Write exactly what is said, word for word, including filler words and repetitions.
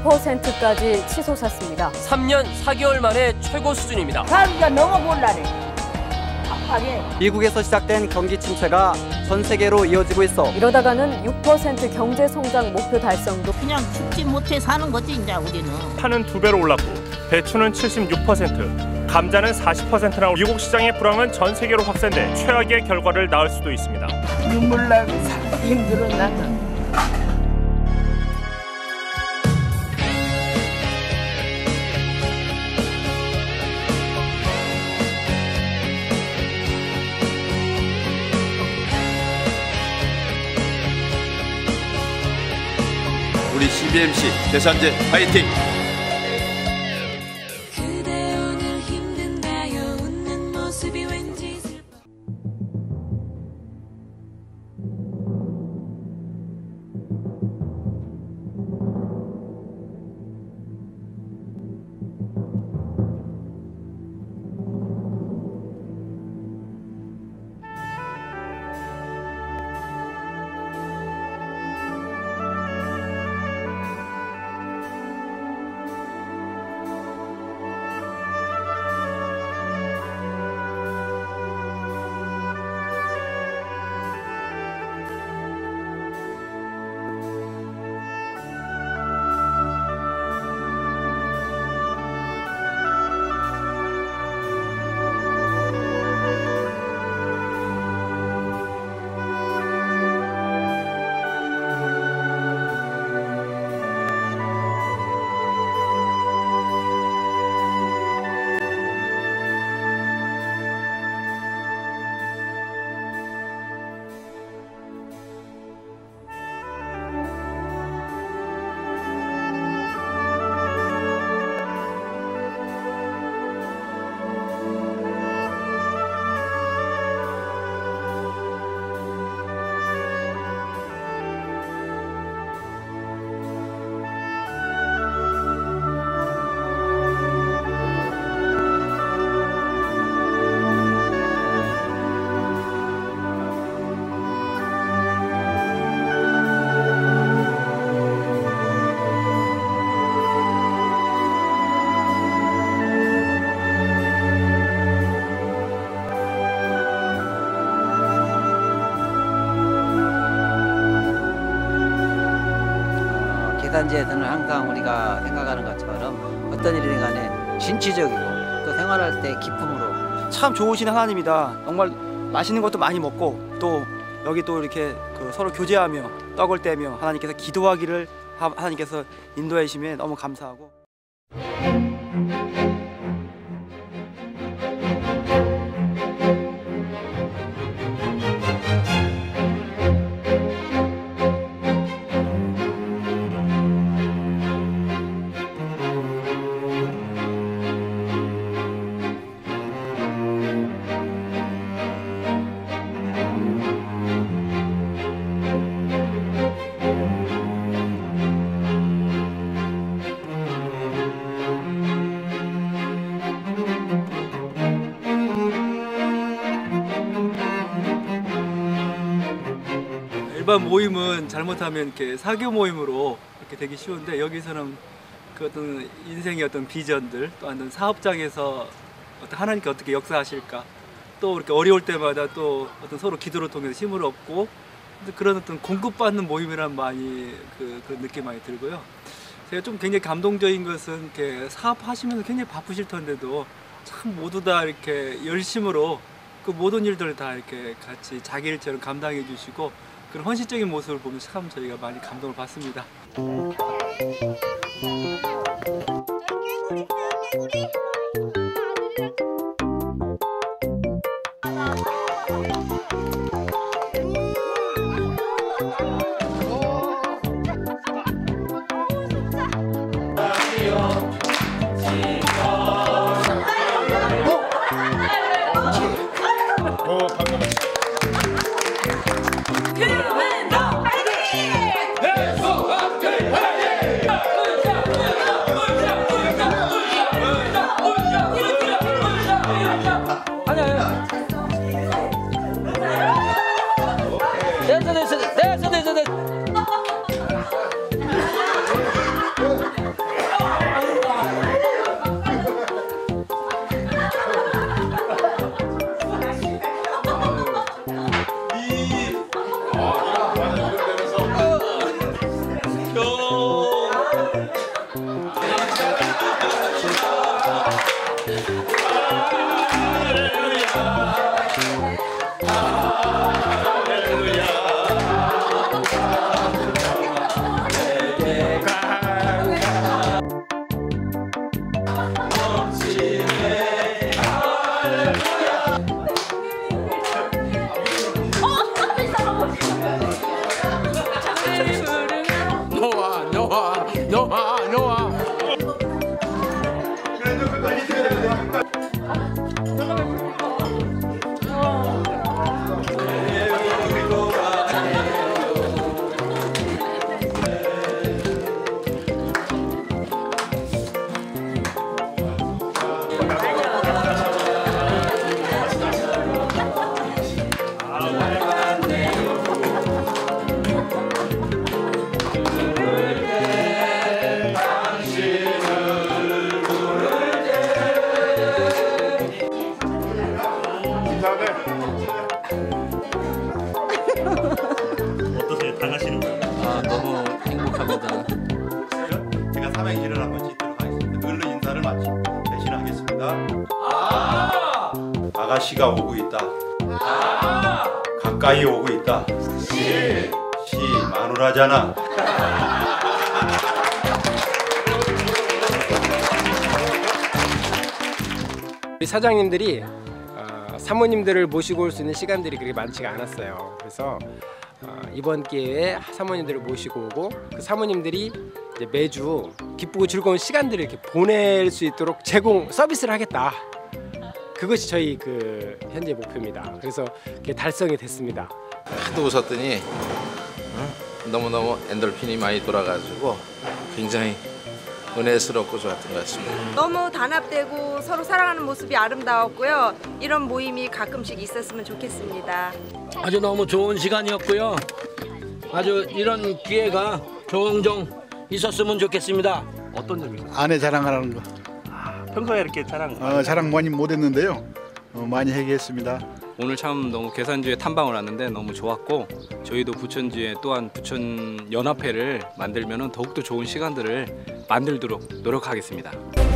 퍼센트까지 치솟았습니다. 삼 년 사 개월 만에 최고 수준입니다. 가기가 너무 곤란해. 답하게. 미국에서 시작된 경기 침체가 전 세계로 이어지고 있어 이러다가는 육 퍼센트 경제 성장 목표 달성도 그냥 죽지 못해 사는 거지 이제 우리는. 파는 두 배로 올랐고 배추는 칠십육 퍼센트, 감자는 사십 퍼센트나 미국 시장의 불황은 전 세계로 확산돼 최악의 결과를 낳을 수도 있습니다. 눈물 나고 살기 힘들어 나는. 우리 씨비엠씨 계산제 파이팅! 그대 오늘 힘든가요? 웃는 모습이 왠지 슬퍼. 계산제에서는 항상 우리가 생각하는 것처럼 어떤 일이든 간에 진취적이고 또 생활할 때 기쁨으로 참 좋으신 하나님이다. 정말 맛있는 것도 많이 먹고 또 여기 또 이렇게 그 서로 교제하며 떡을 떼며 하나님께서 기도하기를 하나님께서 인도해 주심에 너무 감사하고. 일반 모임은 잘못하면 이렇게 사교 모임으로 이렇게 되기 쉬운데 여기서는 그 어떤 인생의 어떤 비전들 또 어떤 사업장에서 어떤 하나님께 어떻게 역사하실까 또 이렇게 어려울 때마다 또 어떤 서로 기도를 통해서 힘을 얻고 그런 어떤 공급받는 모임이란 많이 그, 그런 느낌 많이 들고요. 제가 좀 굉장히 감동적인 것은 이렇게 사업하시면서 굉장히 바쁘실 텐데도 참 모두 다 이렇게 열심으로 그 모든 일들을 다 이렇게 같이 자기 일처럼 감당해 주시고 그런 헌신적인 모습을 보면 참 저희가 많이 감동을 받습니다. 됐어 됐어 됐어 됐어 됐어 어떠세요? 당하시는 거예요? 아, 너무 행복합니다. 제가 삼행시를 한번 짓도록 하겠습니다. 그걸로 인사를 마치 대신하겠습니다. 아가씨가 오고 있다. 가까이 오고 있다. 시, 시 마누라잖아. 우리 사장님들이 어, 사모님들을 모시고 올 수 있는 시간들이 그렇게 많지가 않았어요. 그래서 어, 이번 기회에 사모님들을 모시고 오고 그 사모님들이 이제 매주 기쁘고 즐거운 시간들을 이렇게 보낼 수 있도록 제공 서비스를 하겠다. 그것이 저희 그 현재 목표입니다. 그래서 그게 달성이 됐습니다. 하도 웃었더니 응? 너무너무 엔돌핀이 많이 돌아가지고 굉장히 은혜스럽고 좋았던 것 같습니다. 너무 단합되고 서로 사랑하는 모습이 아름다웠고요. 이런 모임이 가끔씩 있었으면 좋겠습니다. 아주 너무 좋은 시간이었고요. 아주 이런 기회가 종종 있었으면 좋겠습니다. 어떤 점이요? 아내 자랑하라는 거. 아, 평소에 이렇게 자랑 어, 자랑 많이 못했는데요. 어, 많이 해결했습니다. 오늘 참 너무 계산주에 탐방을 왔는데 너무 좋았고 저희도 부천주에 또한 부천 연합회를 만들면 더욱더 좋은 시간들을 만들도록 노력하겠습니다.